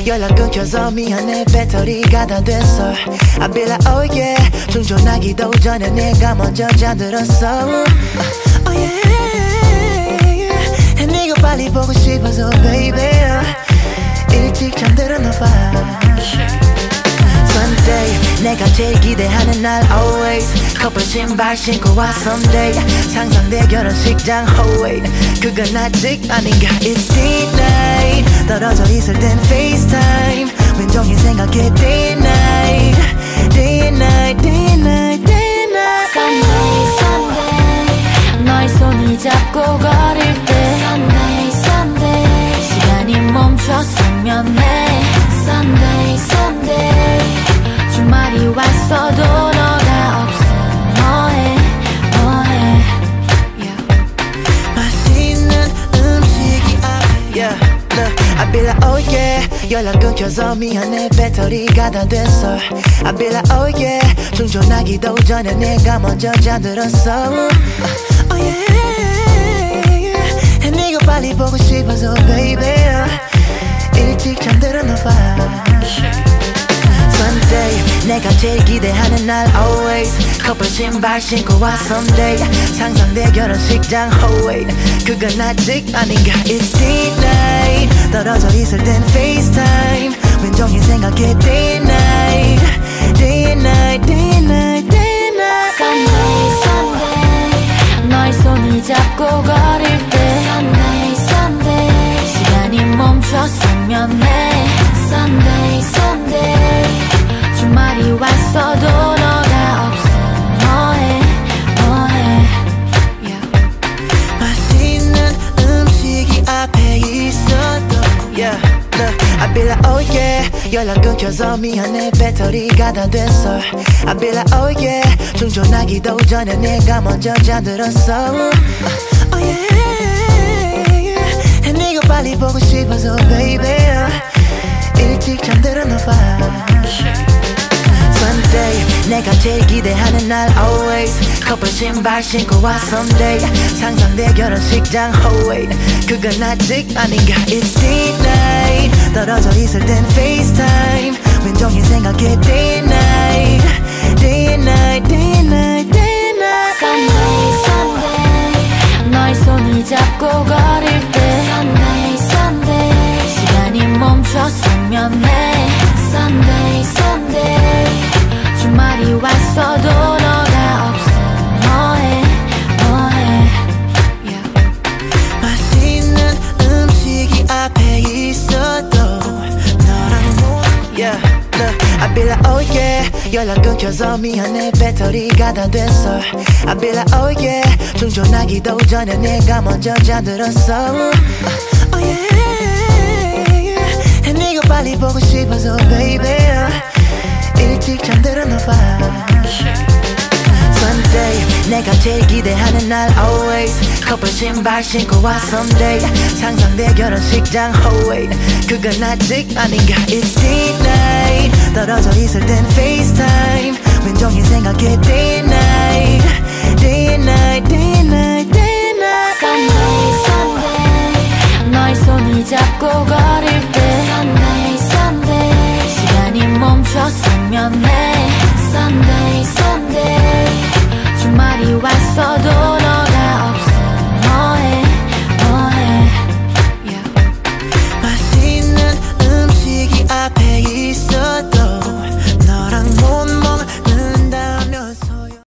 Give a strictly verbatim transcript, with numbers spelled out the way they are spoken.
연락 끊겨서 미안해 배터리가 다 됐어 I be like oh yeah 충전하기도 전에 내가 먼저 잠들었어 Oh yeah 네가 빨리 보고 싶어서 baby 일찍 잠들었나 봐 Sunday 내가 제일 기대하는 날 always 커플 신발 신고 와 someday 상상돼 결혼식장 oh wait 그건 아직 아닌가 It's D-Night 떨어져 있을 땐 FaceTime 왼종일 생각해 Day night Day night Day night Day night Sunday Sunday 너의 손을 잡고 걸을 때 Sunday Sunday 시간이 멈췄으면 해 Sunday Sunday 주말이 왔어도 너가 없음 뭐해 뭐해 yeah. 맛있는 음식이 앞에 yeah. Look, I be like oh yeah 연락 끊겨서 미안해 배터리가 다 됐어 I be like oh yeah 충전하기도 전에 내가 먼저 잠들었어 Oh yeah 네가 빨리 보고 싶어서 baby 일찍 잠들었나 봐 Sunday 내가 제일 기대하는 날 always 커플 신발 신고 와 someday 상상돼 결혼식장 oh wait 그건 아직 아닌가 It's D-Night 떨어져 있을 땐 FaceTime 왼종일 생각해 Day night Day night Day night Day night Sunday Sunday 너의 손을 잡고 걸을 때 Sunday Sunday 시간이 멈췄으면 해 Sunday Sunday 주말이 왔어도 너가 없음 뭐해 뭐해 yeah. 맛있는 음식이 앞에 있어도 yeah. Look, I be like oh yeah 연락 끊겨서 미안해 배터리가 다 됐어 I be like oh yeah 충전하기도 전에 내가 먼저 잠들었어 Oh yeah 네가 빨리 보고 싶어서 baby 일찍 잠들었나 봐 Sunday 내가 제일 기대하는 날 always 커플 신발 신고 와 someday 상상돼 결혼식장 oh wait 그건 아직 아닌가 It's D-Night 떨어져 있을 땐 FaceTime 왼종일 생각해 Day night Day night Day night Day night Sunday Sunday 너의 손을 잡고 걸을 때 Sunday Sunday 시간이 멈췄으면 해 Sunday Sunday 주말이 왔어도 너가 없음 뭐해 뭐해 yeah. 맛있는 음식이 앞에 있어도 너랑 뭐 yeah. Look, I be like oh yeah 연락 끊겨서 미안해 배터리가 다 됐어 I be like oh yeah 충전하기도 전에 내가 먼저 잠들었어 Oh yeah 네가 빨리 보고 싶어서 baby 일찍 잠들었나 봐 Sunday 내가 제일 기대하는 날 always 커플 신발 신고 와 someday 상상돼 결혼식장 oh wait 그건 아직 아닌가 It's D-Night 떨어져 있을 땐 FaceTime 왼종일 생각해 Day night Day night